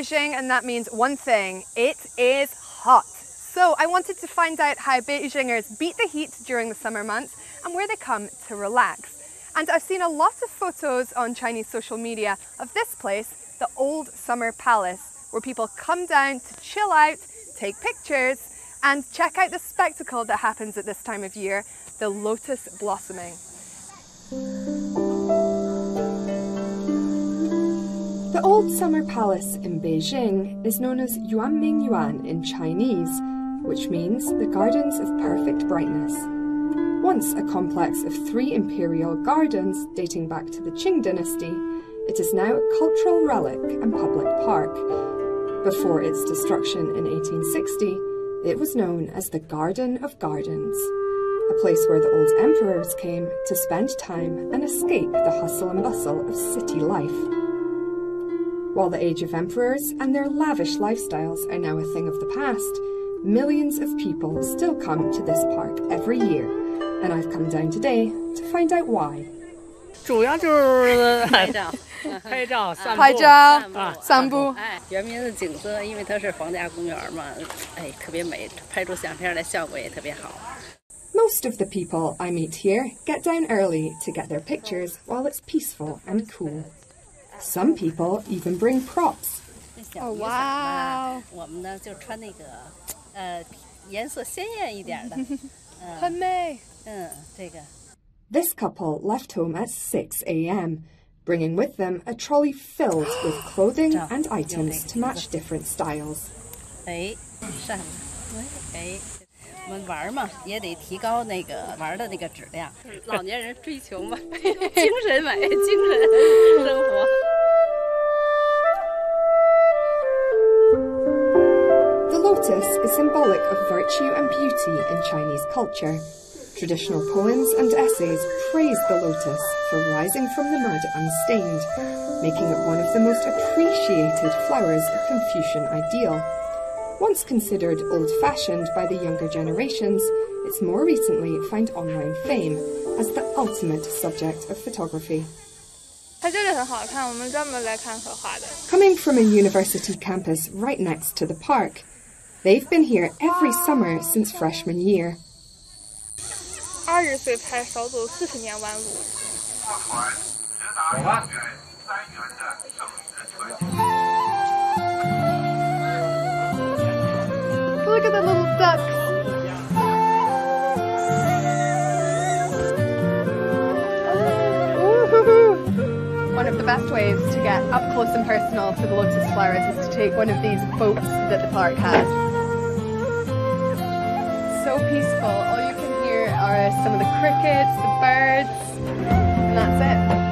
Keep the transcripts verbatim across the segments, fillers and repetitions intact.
Beijing, and that means one thing: it is hot. So I wanted to find out how Beijingers beat the heat during the summer months and where they come to relax. And I've seen a lot of photos on Chinese social media of this place, the Old Summer Palace, where people come down to chill out, take pictures, and check out the spectacle that happens at this time of year, the lotus blossoming. The Old Summer Palace in Beijing is known as Yuanmingyuan in Chinese, which means the Gardens of Perfect Brightness. Once a complex of three imperial gardens dating back to the Qing Dynasty, it is now a cultural relic and public park. Before its destruction in eighteen sixty, it was known as the Garden of Gardens, a place where the old emperors came to spend time and escape the hustle and bustle of city life. While the age of emperors and their lavish lifestyles are now a thing of the past, millions of people still come to this park every year, and I've come down today to find out why. 主要就是拍照、拍照、散步、 拍照、散步。 原名的景色，因为它是皇家公园嘛，哎，特别美，拍出相片的效果也特别好。 Most of the people I meet here get down early to get their pictures while it's peaceful and cool. Some people even bring props. Oh wow! 我们呢就穿那个呃颜色鲜艳一点的， 很美。 嗯，这个。 This couple left home at six a m, bringing with them a trolley filled with clothing and items to match different styles. 哎，上，哎。 我们玩嘛，也得提高那个玩的那个质量。老年人追求嘛，精神美，精神生活。 The lotus is symbolic of virtue and beauty in Chinese culture. Traditional poems and essays praise the lotus for rising from the mud unstained, making it one of the most appreciated flowers of Confucian ideal. Once considered old-fashioned by the younger generations, it's more recently found online fame as the ultimate subject of photography. Coming from a university campus right next to the park, they've been here every summer since freshman year. Look at the little ducks. One of the best ways to get up close and personal to the lotus flowers is to take one of these boats that the park has. So peaceful. All you can hear are some of the crickets, the birds, and that's it.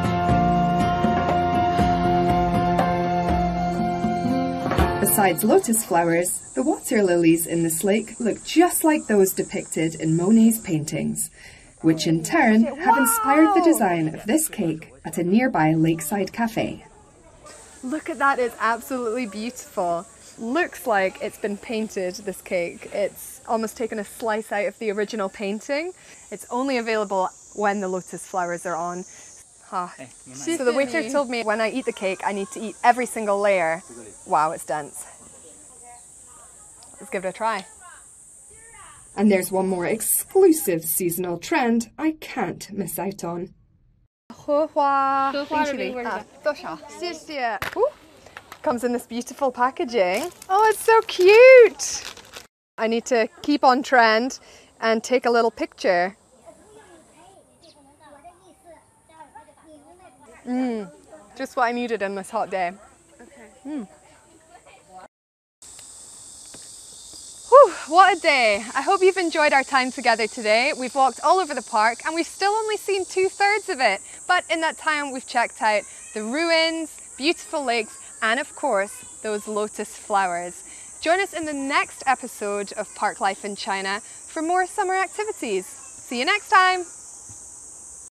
Besides lotus flowers, the water lilies in this lake look just like those depicted in Monet's paintings, which in turn have inspired the design of this cake at a nearby lakeside cafe. Look at that, it's absolutely beautiful. Looks like it's been painted, this cake. It's almost taken a slice out of the original painting. It's only available when the lotus flowers are on. Ah. So the waiter told me when I eat the cake, I need to eat every single layer. Wow, it's dense. Let's give it a try. And there's one more exclusive seasonal trend I can't miss out on. Comes in this beautiful packaging. Oh, it's so cute! I need to keep on trend and take a little picture. Mm, just what I needed in this hot day. Okay. Mm. Whew, what a day. I hope you've enjoyed our time together today. We've walked all over the park and we've still only seen two thirds of it. But in that time we've checked out the ruins, beautiful lakes, and of course, those lotus flowers. Join us in the next episode of Park Life in China for more summer activities. See you next time.